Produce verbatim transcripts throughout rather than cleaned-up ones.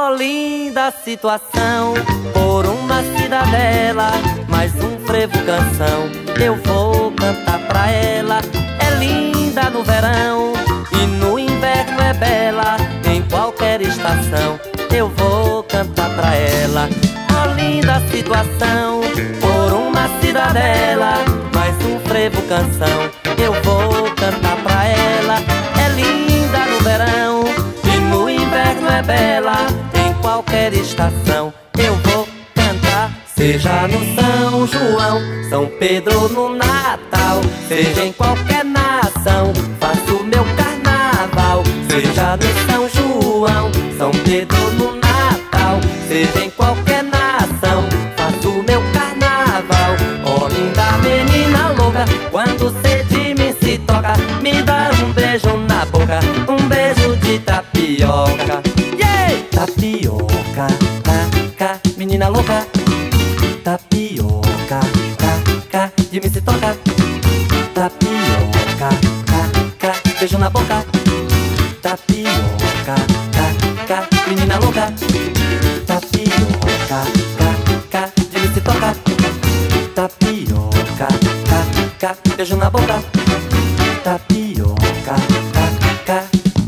Olinda situação, por uma cidadela, mais um frevo canção, eu vou cantar pra ela. É linda no verão e no inverno é bela, em qualquer estação eu vou cantar pra ela. Olinda situação, por uma cidadela, mais um frevo canção, eu vou cantar pra ela. É linda no verão e no inverno é bela, em qualquer estação eu vou cantar. Seja no São João, São Pedro no Natal, seja em qualquer nação, faço meu carnaval. Seja no São João, São Pedro no Natal, seja em qualquer nação, faço meu carnaval. Ó linda menina louca, quando cê de mim se toca, me dá um beijo na boca, um beijo de tapioca. Yeah! Tapioca, ca, ca, menina louca. Tapioca, ca, ca, de mim se toca. Tapioca, ca, ca, beijo na boca. Tapioca, ca, ca, menina louca. Tapioca, ca, ca, de mim se toca. Tapioca, ca, ca, beijo na boca. Tapioca, ca, ca.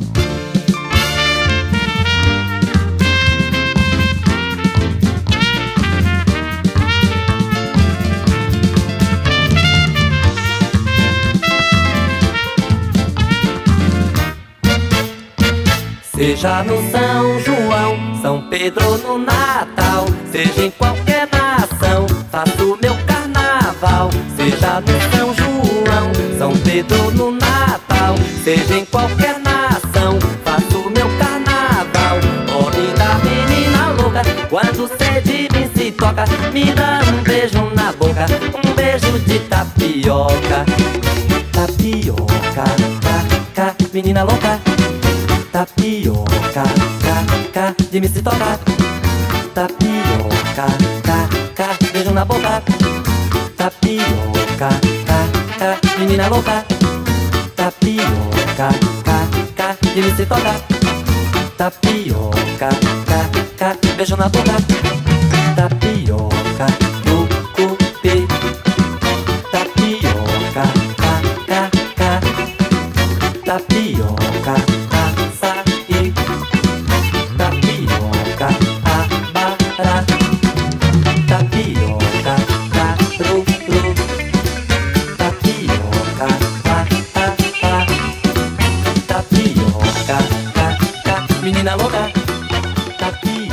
Seja no São João, São Pedro no Natal, seja em qualquer nação, faço meu carnaval. Seja no São João, São Pedro no Natal, seja em qualquer nação, faço meu carnaval. Ó linda menina louca, quando cê de mim se toca, me dá um beijo na boca, um beijo de tapioca. Tapioca, ca, ca, menina louca. Tapioca, ca, ca, de mim se toca. Tapioca, ca, ca, beijo na boca. Tapioca, ca, ca, menina louca. Tapioca, ca, ca, de mim se toca. Tapioca, ca, ca, beijo na boca. Tapioca, tucupi. Tapioca, ca, ca, ca. Tapioca, açaí. Tapioca, abará. Tapioca, caruru. Tapioca, patapá. Tapioca, ca, ca, menina louca. Tapioca.